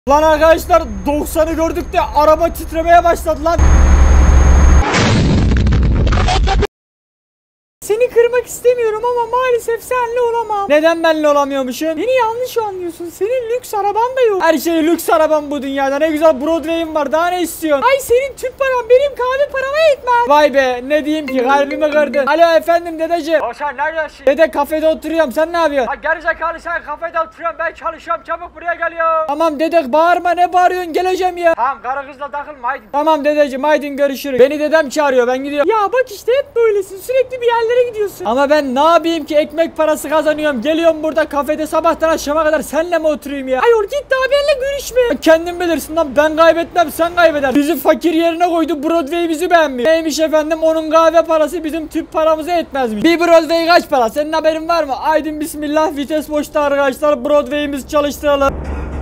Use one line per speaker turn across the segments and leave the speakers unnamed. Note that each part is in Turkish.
Lan arkadaşlar 90'ı gördük de araba titremeye başladı lan. Seni kırmak istemiyorum ama maalesef seninle olamam. Neden benimle olamıyormuşum? Beni yanlış anlıyorsun. Senin lüks araban da yok. Her şey lüks arabam bu dünyada. Ne güzel Broadway'im var. Daha ne istiyorsun? Ay senin tüp paran benim kahve parama yetmez. Vay be ne diyeyim ki kalbimi kırdın. Alo efendim dedeciğim.
Sen neredesin?
Dede kafede oturuyorum. Sen ne yapıyorsun?
Ha gerizekalı sen kafede oturuyorsun, ben çalışıyorum, çabuk buraya geliyor.
Tamam dede bağırma, ne bağırıyorsun, geleceğim ya.
Tamam karı kızla takılma haydi.
Tamam dedeciğim haydi görüşürüz. Beni dedem çağırıyor, ben gidiyorum. Ya bak işte hep böylesin, sürekli bir yerlere gidiyorsun. Ama ben ne yapayım ki, ekmek parası kazanıyorum. Geliyorum burada kafede sabahtan akşama kadar senle mi oturayım ya? Ayol git daha benimle görüşme. Kendin bilirsin lan, ben kaybetmem sen kaybeder. Bizi fakir yerine koydu, Broadway bizi beğenmiyor. Neymiş efendim, onun kahve parası bizim tüp paramıza yetmezmiş. Bir Broadway kaç para, senin haberin var mı? Aydın bismillah, vites boşta arkadaşlar, Broadway'imizi çalıştıralım.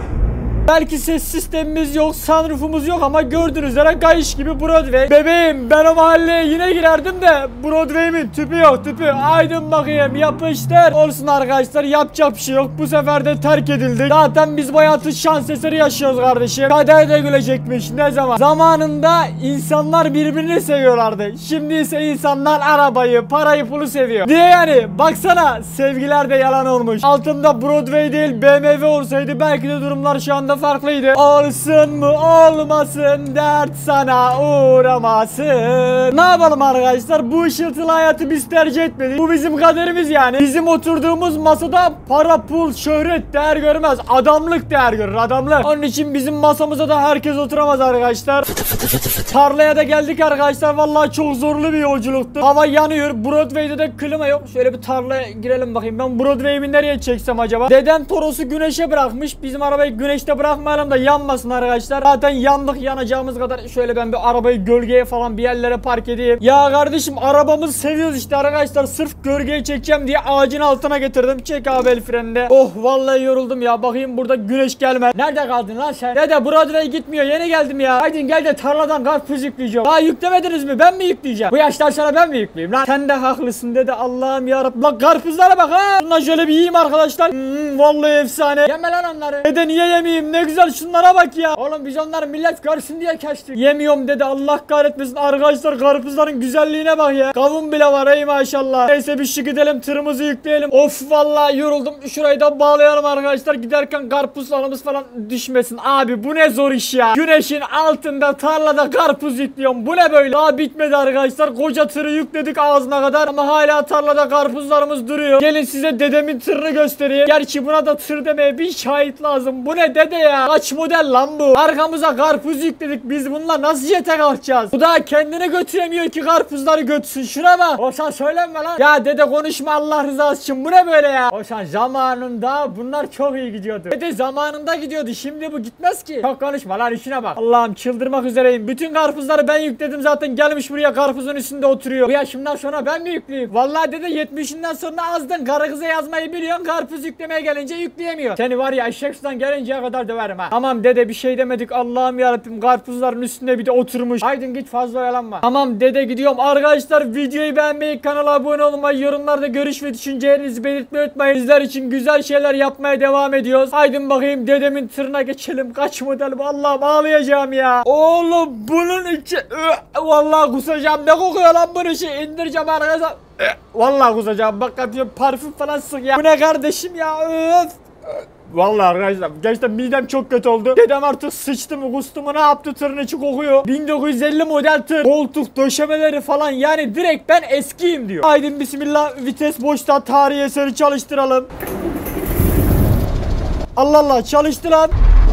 Belki ses sistemimiz yok, sunroofumuz yok ama gördüğünüz üzere kayış gibi Broadway. Bebeğim ben o mahalleye yine girerdim de Broadway'imin tüpü yok, tüpü. Aydın bakayım yapıştır. Olsun arkadaşlar, yapacak bir şey yok. Bu sefer de terk edildik. Zaten biz bu hayatı şans eseri yaşıyoruz kardeşim. Kader de gülecekmiş. Ne zaman? Zamanında insanlar birbirini seviyorlardı. Şimdi ise insanlar arabayı, parayı, pulu seviyor. Diye yani baksana, sevgiler de yalan olmuş. Altında Broadway değil BMW olsaydı belki de durumlar şu anda farklıydı. Olsun mu olmasın, dert sana uğramasın. Ne yapalım arkadaşlar, bu ışıltılı hayatı biz tercih etmedik. Bu bizim kaderimiz yani. Bizim oturduğumuz masada para, pul, şöhret değer görmez. Adamlık değer görür, adamlık. Onun için bizim masamıza da herkes oturamaz arkadaşlar. Tarlaya da geldik arkadaşlar. Vallahi çok zorlu bir yolculuktu. Hava yanıyor. Broadway'de de klima yok. Şöyle bir tarlaya girelim bakayım. Ben Broadway'imi nereye çeksem acaba? Dedem Toros'u güneşe bırakmış. Bizim arabayı güneşte bırakmayalım da yanmasın arkadaşlar. Zaten yandık, yanacağımız kadar. Şöyle ben bir arabayı gölgeye falan bir yerlere park edeyim. Ya kardeşim arabamızı seviyoruz işte arkadaşlar. Sırf gölgeye çekeceğim diye ağacın altına getirdim. Çek abi el freninde. Oh vallahi yoruldum ya. Bakayım burada güneş gelmez. Nerede kaldın lan sen? Dede Broadway gitmiyor. Yeni geldim ya. Haydi gel de tarladan karpuz yükleyeceğim. Daha yüklemediniz mi? Ben mi yükleyeceğim? Bu yaştan sonra ben mi yükleyeyim lan? Sen de haklısın dede. Allah'ım yarabbim. Lan karpuzlara bak ha. Bundan şöyle bir yiyeyim arkadaşlar. Vallahi efsane. Yeme lan onları. Dede niye yemeyeyim? Ne güzel şunlara bak ya. Oğlum biz onları millet görsün diye kestik. Yemiyorum dede. Allah kahretmesin. Arkadaşlar karpuzların güzelliğine bak ya. Kavun bile var ey maşallah. Neyse bir şu gidelim, tırımızı yükleyelim. Of vallahi yoruldum. Şurayı da bağlayalım arkadaşlar. Giderken karpuzlarımız falan düşmesin. Abi bu ne zor iş ya. Güneşin altında tarlada karpuz yüklüyorum. Bu ne böyle? Daha bitmedi arkadaşlar. Koca tırı yükledik ağzına kadar ama hala tarlada karpuzlarımız duruyor. Gelin size dedemin tırını göstereyim. Gerçi buna da tır demeye bir şahit lazım. Bu ne dede ya? Kaç model lan bu? Arkamıza karpuz yükledik. Biz bununla nasıl jete kalkacağız? Bu da kendini götüremiyor ki karpuzları götürsün. Şuna bak. Oğuzhan söylenme lan. Ya dede konuşma Allah rızası için. Bu ne böyle ya? Oğuzhan zamanında bunlar çok iyi gidiyordu. Dede zamanında gidiyordu. Şimdi bu gitmez ki. Çok konuşma lan, işine bak. Allah'ım çıldırmak üzereyim. Bütün karpuzları ben yükledim zaten. Gelmiş buraya karpuzun üstünde oturuyor. Bu yaşımdan sonra ben mi yükleyeyim? Vallahi dede 70'inden sonra azdın. Karı kıza yazmayı biliyorsun. Karpuz yüklemeye gelince yükleyemiyor. Seni var ya eşek sudan gelinceye kadar döverim ha. Tamam dede bir şey demedik. Allah'ım yarabbim karpuzların üstünde bir de oturmuş. Haydin git fazla oyalanma. Tamam dede gidiyorum. Arkadaşlar videoyu beğenmeyi, kanala abone olmayı, yorumlarda görüş ve düşüncelerinizi belirtmeyi unutmayın. Sizler için güzel şeyler yapmaya devam ediyoruz. Haydin bakayım dedemin tırına geçelim. Kaç model bu? Allah'ım ağlayacağım ya. Oğlum bunun içi vallahi kusacağım. Ne kokuyor lan bunun içi? İndireceğim arkadaşlar. Vallahi kusacağım. Bak parfüm falan sık ya. Bu ne kardeşim ya? Öf. Vallahi arkadaşlar gerçekten midem çok kötü oldu. Dedem artık sıçtı mı kustu mu ne yaptı, tırın içi kokuyor. 1950 model tır. Koltuk döşemeleri falan, yani direkt ben eskiyim diyor. Haydi bismillah, vites boşta, tarihi eseri çalıştıralım. Allah Allah çalıştı lan.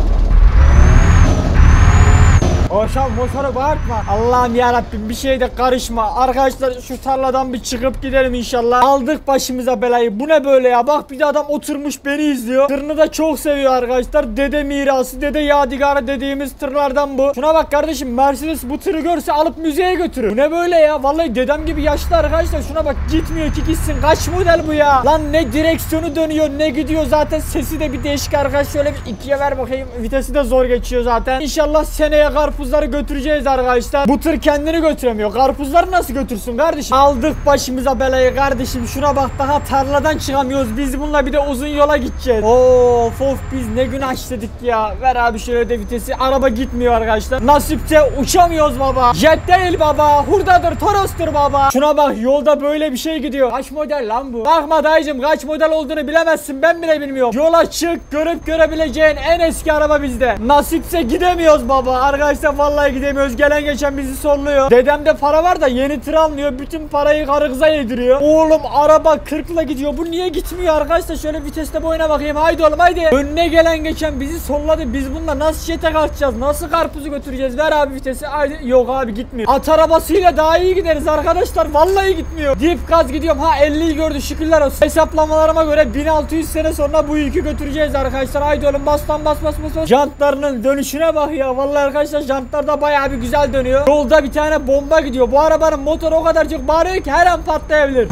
Oğuzhan motoru bağırtma. Allah'ım yarabbim bir şeyde karışma. Arkadaşlar şu tarladan bir çıkıp gidelim inşallah. Aldık başımıza belayı. Bu ne böyle ya? Bak bir de adam oturmuş beni izliyor. Tırını da çok seviyor arkadaşlar. Dede mirası, dede yadigarı dediğimiz tırlardan bu. Şuna bak kardeşim, Mercedes bu tırı görse alıp müzeye götürür. Bu ne böyle ya? Vallahi dedem gibi yaşlı arkadaşlar. Şuna bak, gitmiyor ki gitsin. Kaç model bu ya? Lan ne direksiyonu dönüyor ne gidiyor, zaten sesi de bir değişik arkadaş. Şöyle bir ikiye ver bakayım. Vitesi de zor geçiyor zaten. İnşallah seneye karpuz karpuzları götüreceğiz arkadaşlar. Bu tır kendini götüremiyor. Karpuzları nasıl götürsün kardeşim? Aldık başımıza belayı kardeşim. Şuna bak, daha tarladan çıkamıyoruz. Biz bununla bir de uzun yola gideceğiz. Of biz ne günah işledik ya. Ver abi şöyle de vitesi. Araba gitmiyor arkadaşlar. Nasipse uçamıyoruz baba. Jet değil baba. Hurdadır, Toros'tur baba. Şuna bak, yolda böyle bir şey gidiyor. Kaç model lan bu? Bakma dayıcım, kaç model olduğunu bilemezsin. Ben bile bilmiyorum. Yola çık, görüp görebileceğin en eski araba bizde. Nasipse gidemiyoruz baba. Arkadaşlar vallahi gidemiyoruz. Gelen geçen bizi sorluyor. Dedemde para var da yeni tır almıyor. Bütün parayı karı kıza yediriyor. Oğlum araba 40'la gidiyor. Bu niye gitmiyor arkadaşlar? Şöyle viteste boyuna bakayım. Haydi oğlum haydi. Önüne gelen geçen bizi solladı. Biz bununla nasıl jete kalkacağız? Nasıl karpuzu götüreceğiz? Ver abi vitesi. Haydi. Yok abi gitmiyor. At arabasıyla daha iyi gideriz arkadaşlar. Vallahi gitmiyor. Dip gaz gidiyorum. Ha 50'yi gördü, şükürler olsun. Hesaplamalarıma göre 1600 sene sonra bu yükü götüreceğiz arkadaşlar. Haydi oğlum bas. Jantlarının dönüşüne bak ya. Vallahi arkadaşlar jantlar da bayağı bir güzel dönüyor. Yolda bir tane bomba gidiyor. Bu arabanın motoru o kadar çok bağırıyor ki her an patlayabilir.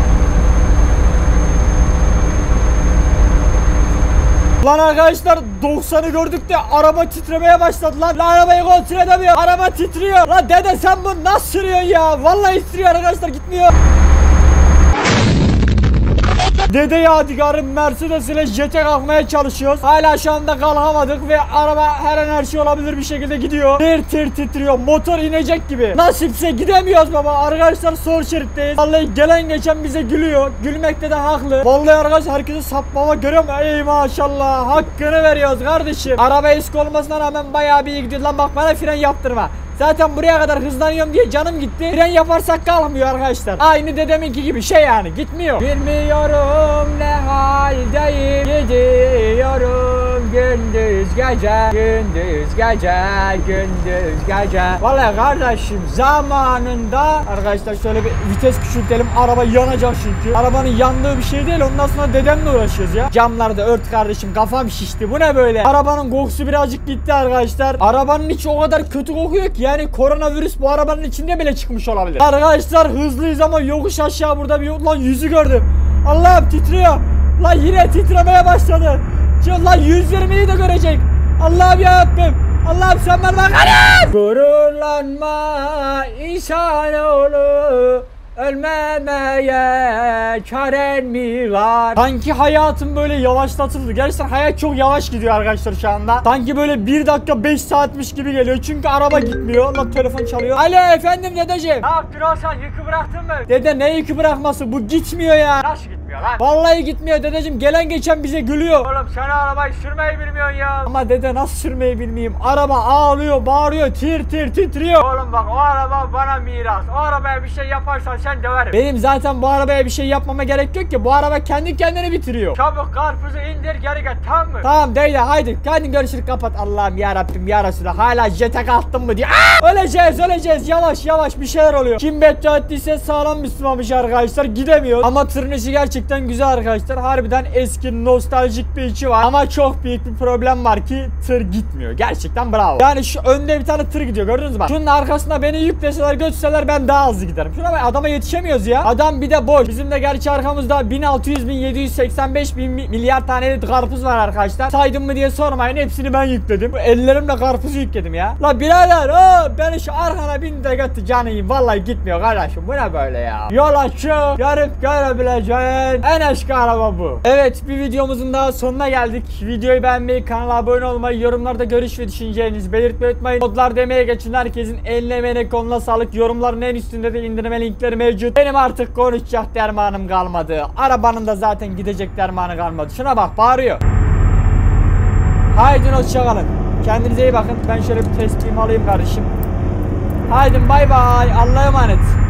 Lan arkadaşlar 90'ı gördük de araba titremeye başladı lan. Lan arabayı kontrol edemiyor. Araba titriyor. Lan dede sen bunu nasıl sürüyorsun ya? Vallahi titriyor arkadaşlar, gitmiyor. Dede yadigarın Mercedes ile jete kalkmaya çalışıyoruz. Hala şu anda kalkamadık ve araba her an her şey olabilir bir şekilde gidiyor. Tir titriyor. Motor inecek gibi. Nasipse gidemiyoruz baba. Arkadaşlar sol şeritteyiz. Vallahi gelen geçen bize gülüyor. Gülmekte de haklı. Vallahi arkadaşlar herkese sapmama görüyor musun? Ey maşallah. Hakkını veriyoruz kardeşim. Araba eski olmasına rağmen bayağı bir iyi gidiyor. Lan bak bana fren yaptırma. Zaten buraya kadar hızlanıyorum diye canım gitti. Fren yaparsak kalkmıyor arkadaşlar. Aynı dedeminki gibi şey yani, gitmiyor. Bilmiyorum ne haldeyim. Gidiyorum gündüz gece. Gündüz gece. Vallahi kardeşim zamanında arkadaşlar şöyle bir vites küçültelim. Araba yanacak çünkü. Arabanın yandığı bir şey değil. Ondan sonra dedemle uğraşıyoruz ya. Camları da ört kardeşim. Kafam şişti. Bu ne böyle? Arabanın kokusu birazcık gitti arkadaşlar. Arabanın içi o kadar kötü kokuyor ki. Yani koronavirüs bu arabanın içinde bile çıkmış olabilir. Arkadaşlar hızlıyız ama yokuş aşağı burada bir lan yüzü gördüm. Allah'ım titriyor. Lan yine titremeye başladı. Lan 120'yi de görecek. Allah'ım yarabbim. Allah'ım sen bana bak. Gururlanma insanoğlu. Ölmemeye çaren mi var? Sanki hayatım böyle yavaşlatıldı. Gerçekten hayat çok yavaş gidiyor arkadaşlar şu anda. Sanki böyle 1 dakika 5 saatmiş gibi geliyor. Çünkü araba gitmiyor. Allah telefon çalıyor. Alo efendim dedeciğim.
Ne yaptın sen, yükü bıraktın mı?
Dede ne yükü bırakması? Bu gitmiyor ya.
Nasıl gitmiyor lan?
Vallahi gitmiyor dedeciğim. Gelen geçen bize gülüyor.
Oğlum sen arabayı sürmeyi bilmiyorsun ya.
Ama dede nasıl sürmeyi bilmeyeyim. Araba ağlıyor, bağırıyor, titriyor.
Oğlum bak o araba bana miras. O arabaya bir şey yaparsan sen döverim.
Benim zaten bu arabaya bir şey yapmama gerek yok ki. Bu araba kendi kendini bitiriyor.
Çabuk karpuzu indir geri gel, tamam mı?
Tamam dede haydi. Hadi görüşürüz, kapat. Allah'ım ya Rabbim ya Resulallah. Hala jete kalktın mı diye. Öleceğiz. Yavaş bir şeyler oluyor. Kim beddua ettiyse sağlam Müslümanmış arkadaşlar. Gidemiyor. Ama tırın içi gerçekten güzel arkadaşlar. Harbiden eski nostaljik bir içi var. Ama çok büyük bir problem var ki tır gitmiyor. Gerçekten bravo. Yani şu önde bir tane tır gidiyor, gördünüz mü bak. Şunun arkasında beni yükleseler götürseler ben daha hızlı giderim. Şuna bak, adama yetişemiyoruz ya. Adam bir de boş. Bizim de gerçi arkamızda 1600 1785 bin milyar tane karpuz var arkadaşlar. Saydım mı diye sormayın, hepsini ben yükledim. Bu ellerimle karpuzu yükledim ya. La birader beni şu arkana bin de götür canıyım. Vallahi gitmiyor kardeşim. Bu ne böyle ya? Yol açık. Görüp görebileceğin en eski araba bu. Evet, bir videomuzun daha sonuna geldik. Videoyu beğenmeyi, kanala abone olmayı, yorumlarda görüş ve düşüncelerinizi belirtmeyi unutmayın. Kodlar demeye geçin. Herkesin eline emeğine koluna sağlık. Yorumların en üstünde de indirme linkleri mevcut. Benim artık konuşacak dermanım kalmadı. Arabanın da zaten gidecek dermanı kalmadı. Şuna bak, bağırıyor. Haydi hoşçakalın. Kendinize iyi bakın. Ben şöyle bir tespihimi alayım kardeşim. Haydi bay bay. Allah'a emanet.